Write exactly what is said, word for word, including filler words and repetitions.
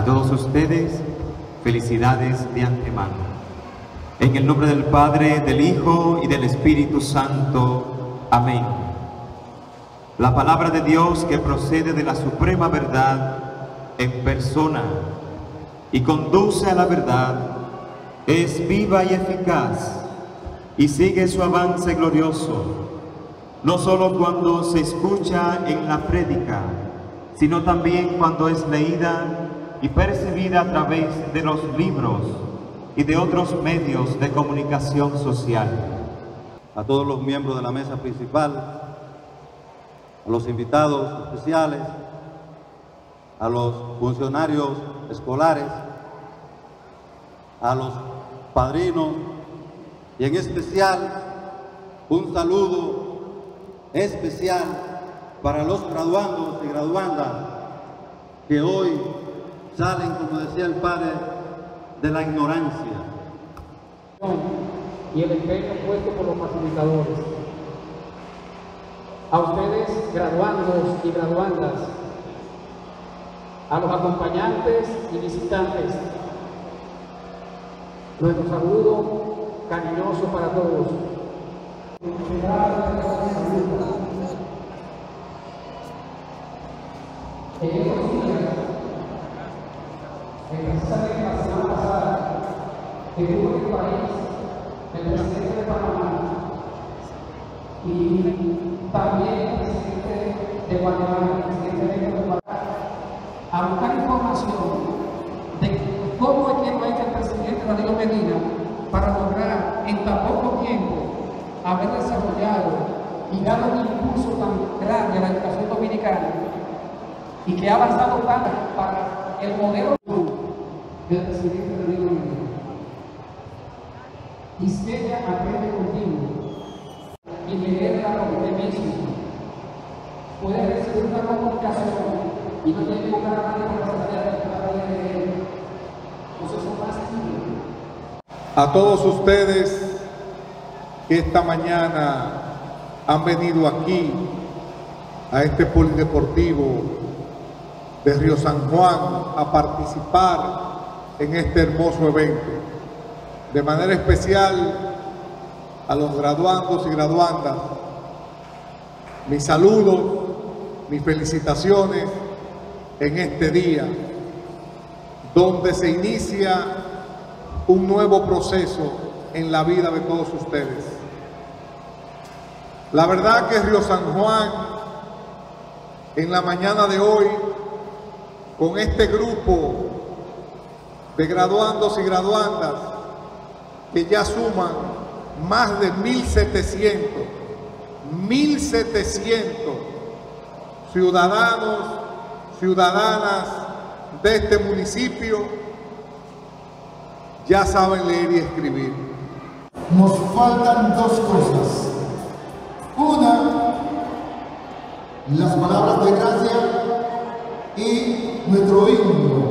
todos ustedes, felicidades de antemano. En el nombre del Padre, del Hijo y del Espíritu Santo. Amén. La palabra de Dios que procede de la suprema verdad en persona y conduce a la verdad es viva y eficaz y sigue su avance glorioso, no solo cuando se escucha en la prédica, sino también cuando es leída y percibida a través de los libros y de otros medios de comunicación social. A todos los miembros de la mesa principal, a los invitados especiales, a los funcionarios escolares, a los padrinos y en especial un saludo especial para los graduandos y graduandas que hoy salen, como decía el padre, de la ignorancia. Y el empeño puesto por los facilitadores. A ustedes, graduandos y graduandas, a los acompañantes y visitantes, nuestro saludo cariñoso para todos. En estos días, precisamente la semana pasada, que tuvo en el país el presidente de Panamá y también el presidente de Guatemala, el presidente de Guatemala, a buscar información de cómo es que lo ha hecho el presidente Danilo Medina para lograr en tan poco tiempo haber desarrollado y dado un impulso tan grande a la educación dominicana y que ha avanzado tanto para el modelo del presidente Danilo Medina. Isqueña aprende contigo y leer la competencia. Puede recibir una comunicación y no tiene que buscar a nadie para saber para leer. Entonces son más libres. A todos ustedes que esta mañana han venido aquí a este polideportivo de Río San Juan a participar en este hermoso evento. De manera especial a los graduandos y graduandas, mis saludos, mis felicitaciones en este día, donde se inicia un nuevo proceso en la vida de todos ustedes. La verdad que Río San Juan, en la mañana de hoy, con este grupo de graduandos y graduandas, que ya suman más de mil setecientos ciudadanos, ciudadanas de este municipio, ya saben leer y escribir. Nos faltan dos cosas. Una, las palabras de gracia y nuestro himno.